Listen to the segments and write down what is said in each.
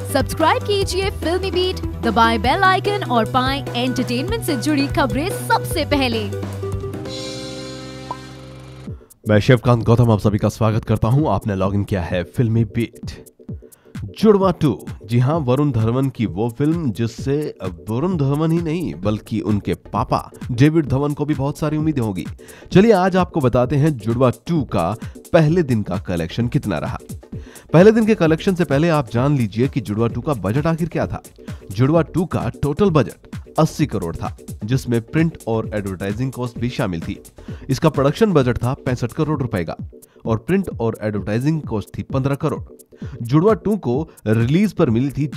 Subscribe कीजिए फिल्मी beat, दबाएं बेल आइकन और पाएं एंटरटेनमेंट से जुड़ी खबरें सबसे पहले। मैं शिवकांत गौतम आप सभी का स्वागत करता हूं। आपने लॉगिन किया है फिल्मी बीट। जुड़वा 2, जी हां, वरुण धवन की वो फिल्म जिससे वरुण धवन ही नहीं बल्कि उनके पापा डेविड धवन को भी बहुत सारी उम्मीदें होगी। चलिए आज आपको बताते हैं जुड़वा 2 का पहले दिन का कलेक्शन कितना रहा। पहले दिन के कलेक्शन से पहले आप जान लीजिए कि जुड़वा 2 का बजट आखिर क्या था। जुड़वा 2 का टोटल बजट 80 करोड़ था, जिसमें प्रिंट और एडवर्टाइजिंग कॉस्ट भी शामिल थी। इसका प्रोडक्शन बजट था 65 करोड़ रुपए का और प्रिंट और एडवर्टाइजिंग कॉस्ट थी 15 करोड़। जुड़वा 2 को रिलीज पर मिली थी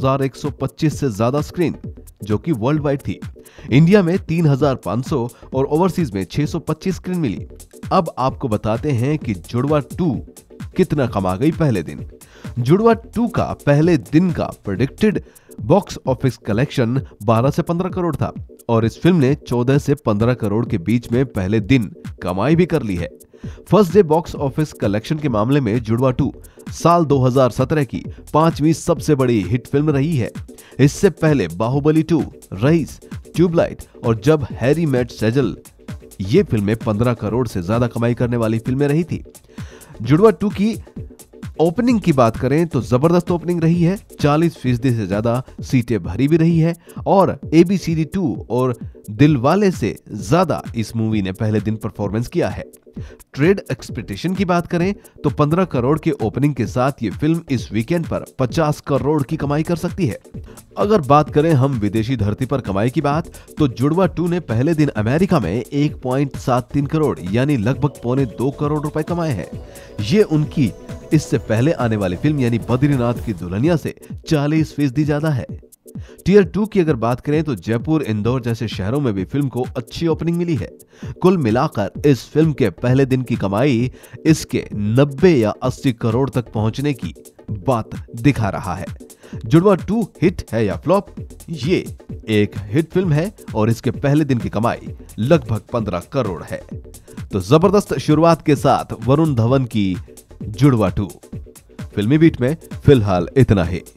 4125 से ज्यादा स्क्रीन, जो कि वर्ल्ड वाइड थी। इंडिया में 3500 और ओवरसीज में 625 स्क्रीन मिली। अब आपको बताते हैं कि जुड़वा 2 कितना कमा गई पहले दिन। जुड़वा 2 का पहले दिन का प्रेडिक्टेड बॉक्स ऑफिस कलेक्शन 12 से 15 करोड़ था और इस फिल्म ने 14 से 15 करोड़ के बीच में पहले दिन कमाई भी कर ली है। First day box office collection के मामले में जुड़वा 2 साल 2017 की 5वीं सबसे बड़ी हिट फिल्म रही है। इससे पहले बाहुबली 2, रईस, ट्यूबलाइट और जब हैरी मेट सेजल, ये फिल्में 15 करोड़ से ज्यादा कमाई करने वाली फिल्में रही थी। जुड़वा 2 की ओपनिंग की बात करें तो जबरदस्त ओपनिंग रही है। 40% से ज्यादा सीटें भरी भी रही है और ABCD 2 और दिलवाले से ज्यादा इस मूवी ने पहले दिन परफॉर्मेंस किया है। ट्रेड एक्सपेक्टेशन की बात करें तो 15 करोड़ के ओपनिंग के साथ ये फिल्म इस वीकेंड पर 50 करोड़ की कमाई कर सकती है। अगर बात करें हम विदेशी धरती पर कमाई की बात तो जुड़वा 2 ने पहले दिन अमेरिका में 1.73 करोड़ यानी लगभग 1.25 करोड़ रुपए कमाए हैं। ये उनकी इससे पहले आने वाली फिल्म यानी बद्रीनाथ की दुल्हनिया से 40% ज्यादा है। टियर 2 की अगर बात करें तो जयपुर, इंदौर जैसे शहरों में भी फिल्म को अच्छी ओपनिंग मिली है। कुल मिलाकर इस फिल्म के पहले दिन की कमाई इसके 90 या 80 करोड़ तक पहुंचने की बात दिखा रहा है। जुड़वा 2 हिट है या फ्लॉप? ये एक हिट फिल्म है और इसके पहले दिन की कमाई लगभग 15 करोड़ है। तो जबरदस्त शुरुआत के साथ वरुण धवन की जुड़वा 2। फिल्मी बीट में फिलहाल इतना ही।